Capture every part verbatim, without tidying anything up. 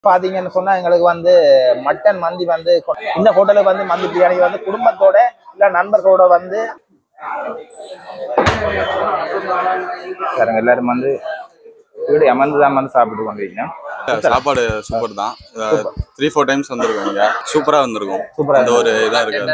பாத்தீங்கன்னு சொன்னா எங்களுக்கு வந்து மட்டன் மந்தி வந்து இந்த ஹோட்டலுக்கு வந்து மந்தி பிரியாணி வந்து குடும்பத்தோட இல்ல நண்பர்களோட வந்து எல்லாரும் வந்து வீடு அமர்ந்துதான் வந்து சாப்பிட்டு கொண்டிருக்கோம். சாப்பாடு சூப்பர் தான். த்ரீ ஃபோர் டைம்ஸ் வந்திருக்கோம். இங்க சூப்பரா வந்திருக்கும். சூப்பரா இந்த ஒரு இதா இருக்கு.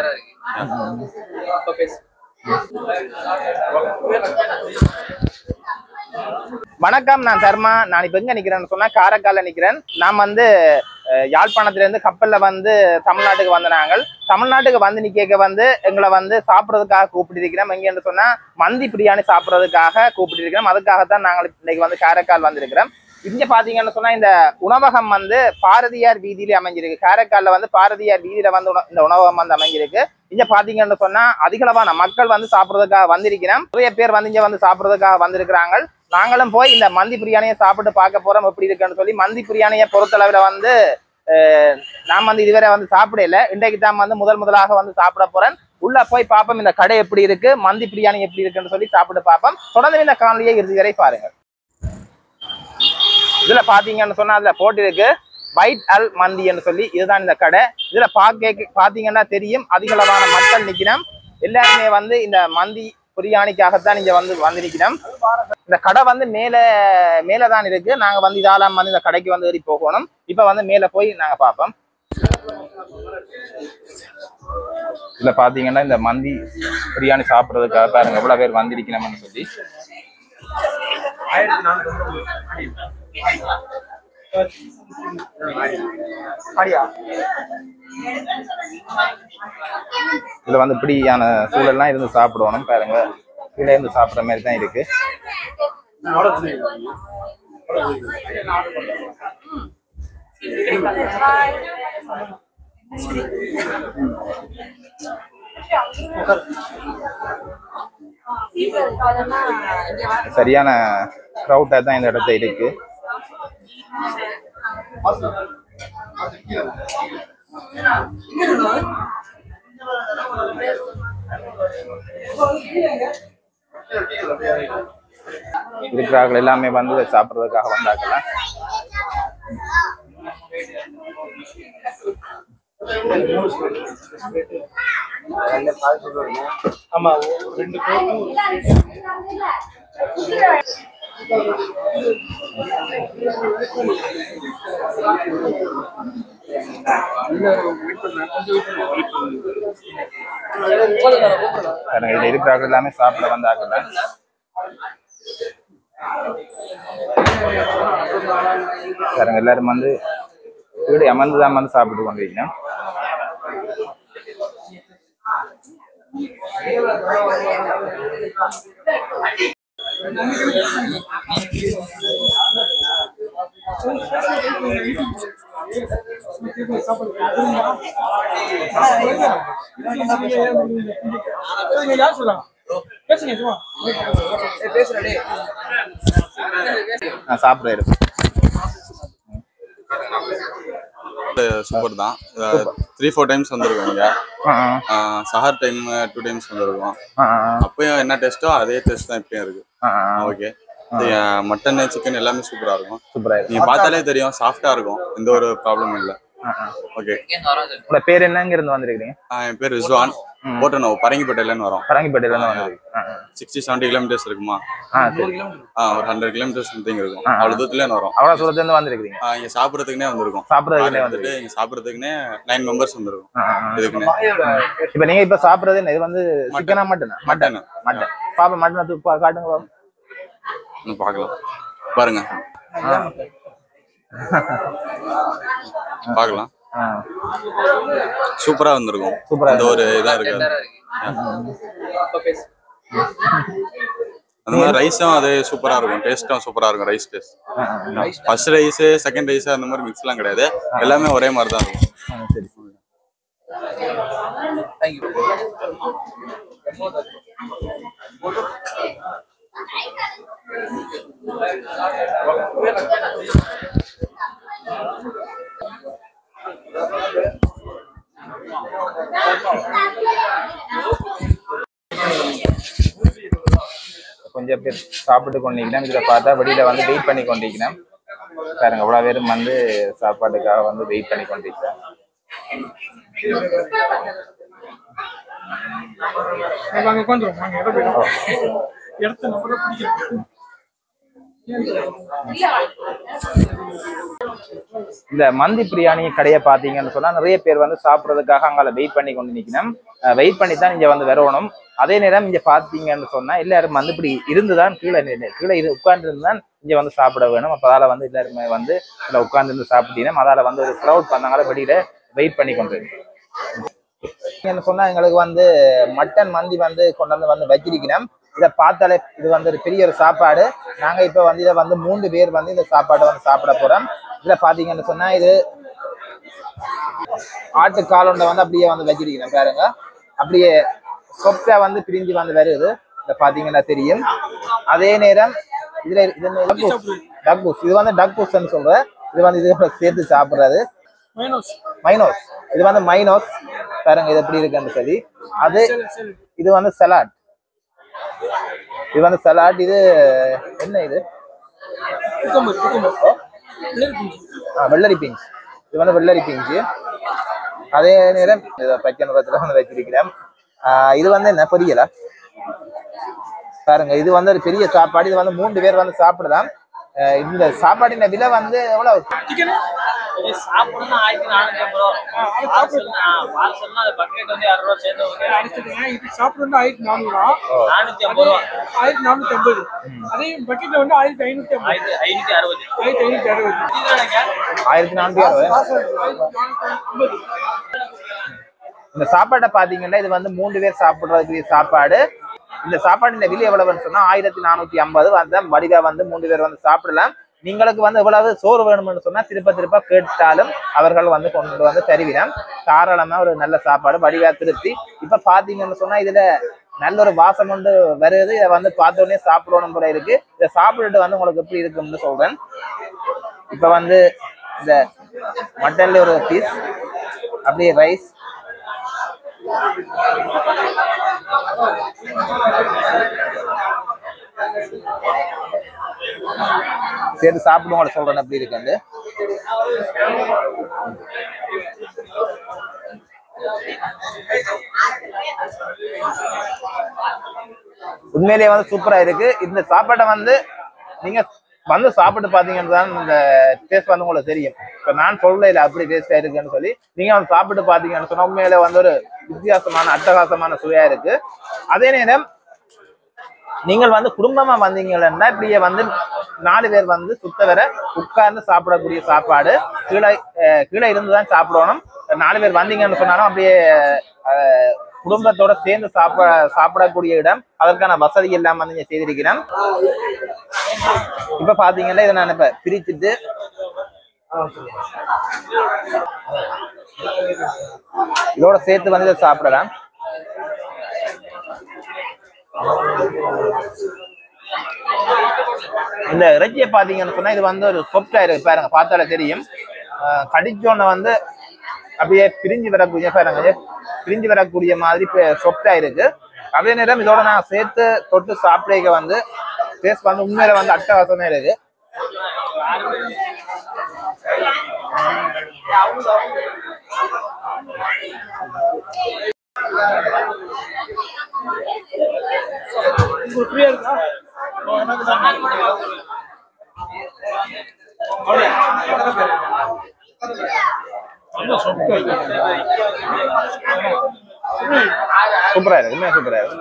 வணக்கம், நான் தர்மா. நான் இப்ப எங்க நிக்கிறேன்னு சொன்னா காரைக்கால்ல நிக்கிறேன். நான் வந்து யாழ்ப்பாணத்துல இருந்து கப்பல்ல வந்து தமிழ்நாட்டுக்கு வந்த நாங்கள் தமிழ்நாட்டுக்கு வந்து நிக்க வந்து எங்களை வந்து சாப்பிட்றதுக்காக கூப்பிட்டு இருக்கிறோம். எங்கன்னு சொன்னா மந்தி பிரியாணி சாப்பிட்றதுக்காக கூப்பிட்டு இருக்கிறோம். அதுக்காகத்தான் நாங்கள் இன்னைக்கு வந்து காரைக்கால் வந்திருக்கிறோம். இங்க பாத்தீங்கன்னு சொன்னா இந்த உணவகம் வந்து பாரதியார் வீதியில அமைஞ்சிருக்கு. காரைக்கால்ல வந்து பாரதியார் வீதியில வந்து இந்த உணவகம் வந்து அமைஞ்சிருக்கு. இங்க பாத்தீங்கன்னு சொன்னா அதிகளவான மக்கள் வந்து சாப்பிட்றதுக்காக வந்திருக்கிறோம். நிறைய பேர் வந்து இங்க வந்து சாப்பிட்றதுக்காக வந்திருக்கிறாங்க. நாங்களும் போய் இந்த மந்தி பிரியாணியை சாப்பிட்டு பார்க்க போறோம் எப்படி இருக்குன்னு சொல்லி. மந்தி பிரியாணியை பொறுத்தளவுல வந்து நான் வந்து இதுவரை வந்து சாப்பிடல. இன்றைக்கு தான் வந்து முதல் முதலாக வந்து சாப்பிட போறேன். உள்ள போய் பார்ப்போம் இந்த கடை எப்படி இருக்கு, மந்தி பிரியாணி எப்படி இருக்குன்னு சொல்லி சாப்பிட்டு பார்ப்போம். தொடர்ந்து இந்த காணொலியை இறுதி வரை பாருங்க. இதுல பாத்தீங்கன்னு சொன்னா அதுல போட்டிருக்கு வைட் அல் மந்தின்னு சொல்லி. இதுதான் இந்த கடை. இதுல பாக்க பாத்தீங்கன்னா தெரியும் அதிகளவான மக்கள் நிக்கணும். எல்லாருமே வந்து இந்த மந்தி பிரியாணிக்காகத்தான் இங்க வந்து வந்து நிக்கணும். இந்த கடை வந்து மேல மேலதான் இருக்கு. நாங்க வந்து இதாலாம் வந்து இந்த கடைக்கு வந்து ஏறி போகணும். இப்ப வந்து மேல போய் நாங்க பார்ப்போம். இதுல பாத்தீங்கன்னா இந்த மந்தி பிரியாணி சாப்பிட்றதுக்காக பாருங்க எவ்வளவு பேர் வந்திருக்கணும்னு சொல்லி. இதுல வந்து இப்படியான சூழல்லாம் இருந்து சாப்பிடணும். பாருங்க கீழே இருந்து சாப்பிட்ற மாதிரி தான் இருக்கு. சரியான கிரௌட்டா தான் இந்த இடத்துல இருக்கு. இருக்கிறார்கள் எல்லாமே வந்து சாப்பிட்றதுக்காக வந்தாக்கலாம். ஆமா ரெண்டு இருக்கிறார்கள் எல்லாமே சாப்பிட வந்தாக்கல. எல்லாரும் வந்து வீடு அமர்ந்துதான் வந்து சாப்பிட்டு கொண்டிருக்கோம். சாப்பிட சூப்பர் தான். த்ரீ ஃபோர் டைம்ஸ் வந்திருக்கோம். இங்க சஹர் டைம் டூ டைம்ஸ் வந்திருக்கோம். அப்பயும் என்ன டேஸ்ட்டோ அதே டேஸ்ட் தான் இப்பயும் இருக்கு. ஓகே, மட்டன் சிக்கன் எல்லாமே சூப்பரா இருக்கும். சூப்பரா நீங்க பார்த்தாலே தெரியும், சாஃப்டா இருக்கும். எந்த ஒரு ப்ராப்ளமும் இல்லை. ஓகே, உங்க பேர் என்னங்க இருந்து வந்திருக்கீங்க? என் பேர் ரிஸ்வான். போட்டனோ பரங்கிப்பேட்டையில இருந்து வரோம். பரங்கிப்பேட்டையில இருந்து வந்திருக்கீங்க. சிக்ஸ்டி செவன்டி கிலோமீட்டர்ஸ் இருக்குமா? ஒரு ஹண்ட்ரட் கிலோமீட்டர்ஸ் சம்திங் இருக்கும். அவ்வளவு தூரத்துல வரோம். அவ்வளவு தூரத்துல இருந்து வந்திருக்கீங்க. இங்க சாப்பிடறதுக்குனே வந்திருக்கோம். சாப்பிடறதுக்குனே வந்துட்டு இங்க சாப்பிடறதுக்குனே நைன் மெம்பர்ஸ் வந்திருக்கும். இதுக்குனே இப்ப நீங்க இப்ப சாப்பிடுறது இது வந்து சிக்கனா மட்டனா? மட்டன். மட்டன் பாப்பா மட்டன் தூக்கு காட்டுங்க பாப்பா. இன்னும் பார்க்கலாம். பாருங்க பார்க்கலாம். சூப்பரா வந்திருக்கும். இந்த ஒரு இதா இருக்கு. அந்த மாதிரி ரைஸும் அதே சூப்பரா இருக்கும். டேஸ்டும் சூப்பரா இருக்கும். Rice taste first rice second rice அந்த மாதிரி மிக்ஸ் எல்லாம் கிடையாது. எல்லாமே ஒரே மாதிரி தான் இருக்கும். சரி, கொஞ்சம் பேர் சாப்பிட்டு கொண்டிருக்கிறேன். இதில் பார்த்தா வெளியில வந்து வெயிட் பண்ணி கொண்டிருக்கிறேன். பாருங்க இவ்வளவு பேரும் வந்து சாப்பாட்டுக்காக வந்து வெயிட் பண்ணி கொண்டிருக்கேன். இந்த மந்தி பிரியாணி கடையை பாத்தீங்கன்னு சொன்னா நிறைய பேர் வந்து சாப்பிட்றதுக்காக அங்கால வெயிட் பண்ணி கொண்டு நிக்கணும். வெயிட் பண்ணி தான் இங்க வந்து வரணும். அதே நேரம் இங்க பாத்தீங்கன்னு சொன்னா எல்லாரும் வந்து இப்படி இருந்துதான் கீழே கீழே இது உட்கார்ந்து இருந்துதான் இங்க வந்து சாப்பிட வேணும். அப்ப அதால வந்து எல்லாருமே வந்து இதுல உட்கார்ந்து இருந்து சாப்பிட்டீங்கன்னா அதால வந்து ஒரு க்ரௌட் பண்ணாங்கள வெளியில வெயிட் பண்ணி கொண்டு என்ன சொன்னா எங்களுக்கு வந்து மட்டன் மந்தி வந்து கொண்டு வந்து வந்து வச்சிருக்கணும். இதை பார்த்தாலே இது வந்து ஒரு பெரிய ஒரு சாப்பாடு. நாங்க இப்ப வந்து இதை வந்து மூன்று பேர் வந்து இந்த சாப்பாடை வந்து சாப்பிட போறோம். இதுல பாத்தீங்கன்னு சொன்னா இது ஆட்டு காலொண்டை வந்து அப்படியே வந்து வச்சிருக்கணும் பாருங்க. அப்படியே சொப்டா வந்து பிரிஞ்சு வந்து வருது. இதை பாத்தீங்கன்னா தெரியும். அதே நேரம் இதுல இது டக்பூஸ், இது வந்து டக்பூஸ்ன்னு சொல்றேன். இது வந்து இது சேர்த்து சாப்பிடுறது மைனோஸ். இது வந்து மைனோஸ் பாருங்க இது எப்படி இருக்குன்னு சொல்லி. அது இது வந்து சலாட். இது வந்து சலாட். இது என்ன இது வெள்ளரி பிஞ்ச். இது வந்து வெள்ளரி பிஞ்சு. அதே நேரம் பச்சை நிறத்துல வந்து வச்சிருக்கிறேன். ஆஹ் இது வந்து என்ன பொரியலா பாருங்க. இது வந்து ஒரு பெரிய சாப்பாடு. இது வந்து மூன்று பேர் வந்து சாப்பிடலாம். இந்த சாப்பாடின் விலை வந்து எவ்வளவு? ஆயிரத்தி நானூத்தி ஐம்பது இந்த சாப்பாட்டை பாத்தீங்கன்னா இது வந்து மூன்று பேர் சாப்பிடுறதுக்கு சாப்பாடு. இந்த சாப்பாடு விலை எவ்வளவுன்னு சொன்னா ஆயிரத்தி நானூத்தி ஐம்பது. அந்த வடிவா வந்து மூன்று பேர் வந்து சாப்பிடலாம். நீங்களுக்கு வந்து எவ்வளவு சோறு வேணும்னு சொன்னா திருப்ப திருப்ப கேட்டாலும் அவர்கள் வந்து கொண்டு வந்து தருவினம். தாராளமா ஒரு நல்ல சாப்பாடு வடிவா திருப்தி. இப்ப பாத்தீங்கன்னு சொன்னா இதுல நல்ல ஒரு வாசம் கொண்டு வருது. இதை வந்து பார்த்த உடனே சாப்பிடணும் போல இருக்கு. இதை சாப்பிட்டுட்டு வந்து உங்களுக்கு எப்படி இருக்குன்னு சொல்றேன். இப்ப வந்து இந்த மட்டன்ல ஒரு பீஸ், அப்படியே ரைஸ், சேர்த்து சாப்பிடுவோம் சொல்றேன் எப்படி இருக்கு. உண்மையிலேயே வந்து சூப்பரா இருக்கு. இந்த சாப்பாட்டை வந்து நீங்க வந்து சாப்பிட்டு பாத்தீங்கன்னு தான் இந்த டேஸ்ட் வந்து உங்களுக்கு தெரியும். இப்ப நான் சொல்ல இல்லை அப்படி டேஸ்டா இருக்குன்னு சொல்லி நீங்க வந்து சாப்பிட்டு பாத்தீங்கன்னு சொன்னா உண்மையில வந்து ஒரு வித்தியாசமான அட்டகாசமான சுவையா இருக்கு. அதே நேரம் நீங்கள் வந்து குடும்பமா வந்தீங்கன்னா இப்படியே வந்து நாலு பேர் வந்து சுத்த வர உட்கார்ந்து சாப்பிடக்கூடிய சாப்பாடு. கீழே கீழே இருந்துதான் சாப்பிடணும். நாலு பேர் வந்தீங்கன்னு சொன்னாலும் அப்படியே குடும்பத்தோட சேர்ந்து சாப்பிட சாப்பிடக்கூடிய இடம். அதற்கான வசதி எல்லாம் வந்து நீங்க செய்திருக்கிறேன். இப்ப பாத்தீங்கன்னா இதை நான் இப்ப பிரிச்சுட்டு இதோட சேர்த்து வந்து இதை சாப்பிடலாம். இந்த இறைச்சியை பாத்தீங்கன்னு சொன்னா இது வந்து ஒரு சொப்டா இருக்கு பாருங்க. பார்த்தாலே தெரியும். கடிச்சோன்ன வந்து அப்படியே பிரிஞ்சு வரக்கூடிய பாருங்க பிரிஞ்சு வரக்கூடிய மாதிரி சொப்டா இருக்கு. அதே நேரம் இதோட நான் சேர்த்து தொட்டு சாப்பிட வந்து டேஸ்ட் வந்து உண்மையில வந்து அட்டகாசமே இருக்கு. சூப்பரா இருக்கு. உண்மையா சூப்பரா இருக்கு.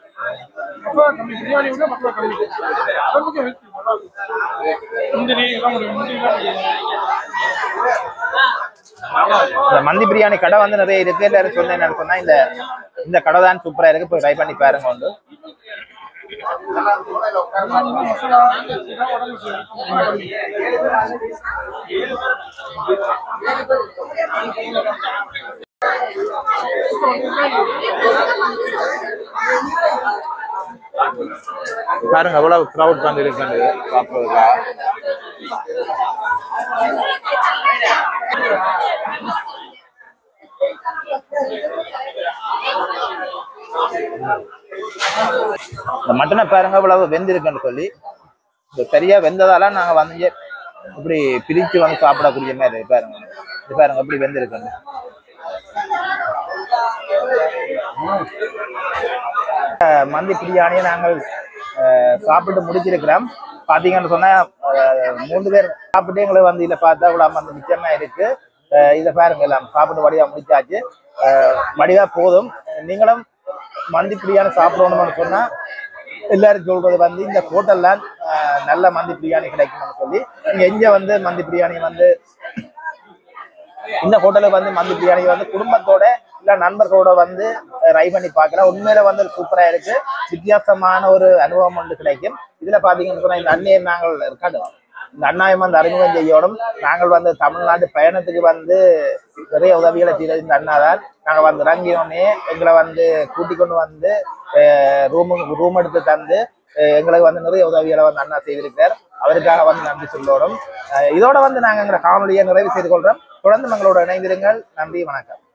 இந்த மந்தி பிரியாணி கடை வந்து நிறைய இருக்கு. எல்லாரும் சொன்னேன்னு சொன்னா இந்த இந்த கடை தான் சூப்பரா இருக்கு. போய் ட்ரை பண்ணி பாருங்க. வந்து பாருங்க எவ்வளவு கிரவுட் வந்து இருக்கு சாப்பிடுறதுக்கா. இந்த மட்டனை பாருங்க இவ்வளவு வெந்திருக்குன்னு சொல்லி சரியா வெந்ததால நாங்க வந்து இப்படி பிரிச்சு வந்து சாப்பிடக்கூடிய மாதிரி இருக்கு பாருங்க. இது பாருங்க எப்படி வெந்திருக்கு. மந்தி பிரியாணியை நாங்கள் சாப்பிட்டு முடிச்சிருக்கிறோம். பாத்தீங்கன்னு சொன்னா மூன்று பேர் சாப்பிட்டு எங்களுக்கு வந்து இதை பார்த்தா கூட வந்து மிச்சமா இருக்கு. இதை பாருங்க எல்லாம் சாப்பிட்டு வடிவா முடிச்சாச்சு. வடிவா போதும். நீங்களும் மந்தி பிரியாணி சாப்பிடணும்னு சொன்னா எல்லாரும் சொல்றது வந்து இந்த ஹோட்டல்ல நல்ல மந்தி பிரியாணி கிடைக்கும்னு சொல்லி நீங்க எங்க வந்து மந்தி பிரியாணி வந்து இந்த ஹோட்டலுக்கு வந்து மந்தி பிரியாணி வந்து குடும்பத்தோட இல்ல நண்பர்களோட வந்து ட்ரை பண்ணி பார்க்கலாம். உண்மையில வந்து சூப்பரா இருக்கு. வித்தியாசமான ஒரு அனுபவம் வந்து கிடைக்கும். இதுல பாத்தீங்கன்னு சொன்னா இந்த அண்ணியை நாங்கள் இருக்காது இந்த அண்ணாயம் வந்து அறிமுகம் செய்யணும். நாங்கள் வந்து தமிழ்நாட்டு பயணத்துக்கு வந்து நிறைய உதவிகளை செய்யறது இந்த அண்ணா தான். நாங்கள் வந்து இறங்கினோடனே எங்களை வந்து கூட்டிக் கொண்டு வந்து ரூமுக்கு ரூம் எடுத்து தந்து எங்களுக்கு வந்து நிறைய உதவிகளை வந்து அண்ணா செய்திருக்கிறார். அவருக்காக வந்து நன்றி சொல்லணும். இதோட வந்து நாங்கள் எங்களை காணொலியை நிறைவு செய்து கொள்றோம். தொடர்ந்து எங்களோட இணைந்திருங்கள். நன்றி, வணக்கம்.